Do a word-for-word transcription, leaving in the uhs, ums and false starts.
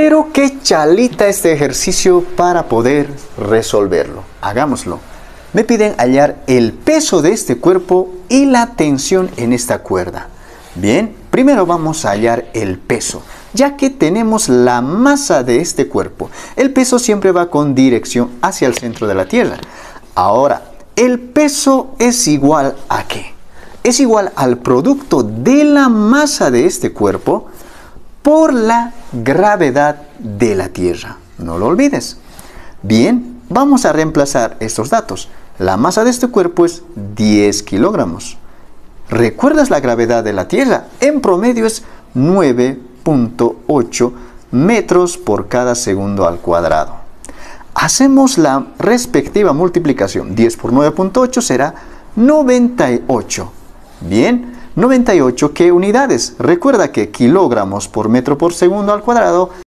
Pero qué chalita este ejercicio para poder resolverlo. Hagámoslo. Me piden hallar el peso de este cuerpo y la tensión en esta cuerda. Bien, primero vamos a hallar el peso, ya que tenemos la masa de este cuerpo. El peso siempre va con dirección hacia el centro de la Tierra. Ahora, el peso es igual a ¿qué? Es igual al producto de la masa de este cuerpo por la gravedad de la Tierra. No lo olvides. Bien, vamos a reemplazar estos datos. La masa de este cuerpo es diez kilogramos. ¿Recuerdas la gravedad de la Tierra? En promedio es nueve punto ocho metros por cada segundo al cuadrado. Hacemos la respectiva multiplicación. diez por nueve punto ocho será noventa y ocho. Bien, noventa y ocho, ¿qué unidades? Recuerda que kilogramos por metro por segundo al cuadrado